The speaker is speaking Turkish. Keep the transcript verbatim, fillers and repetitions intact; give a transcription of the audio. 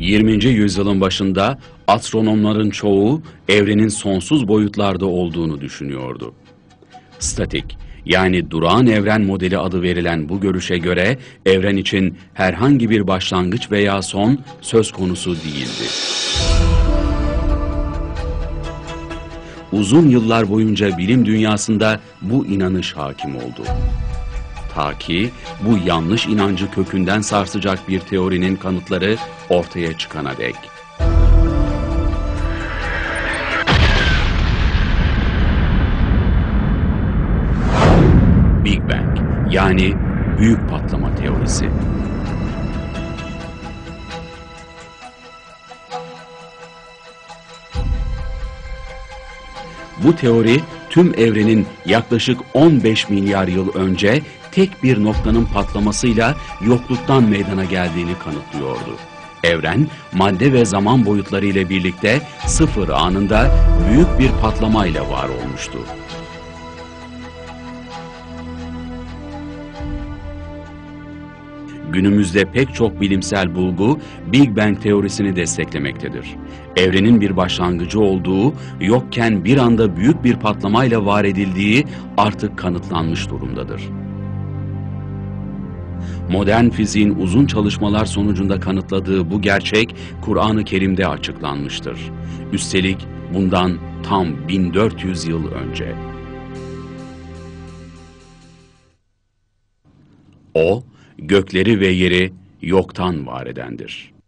yirminci yüzyılın başında astronomların çoğu evrenin sonsuz boyutlarda olduğunu düşünüyordu. Statik, yani durağan evren modeli adı verilen bu görüşe göre evren için herhangi bir başlangıç veya son söz konusu değildi. Uzun yıllar boyunca bilim dünyasında bu inanış hakim oldu. Ta ki bu yanlış inancı kökünden sarsacak bir teorinin kanıtları ortaya çıkana dek. Big Bang, yani büyük patlama teorisi. Bu teori tüm evrenin yaklaşık on beş milyar yıl önce tek bir noktanın patlamasıyla yokluktan meydana geldiğini kanıtlıyordu. Evren, madde ve zaman boyutları ile birlikte sıfır anında büyük bir patlamayla var olmuştu. Günümüzde pek çok bilimsel bulgu Big Bang teorisini desteklemektedir. Evrenin bir başlangıcı olduğu, yokken bir anda büyük bir patlamayla var edildiği artık kanıtlanmış durumdadır. Modern fiziğin uzun çalışmalar sonucunda kanıtladığı bu gerçek Kur'an-ı Kerim'de açıklanmıştır. Üstelik bundan tam bin dört yüz yıl önce. O, gökleri ve yeri yoktan var edendir.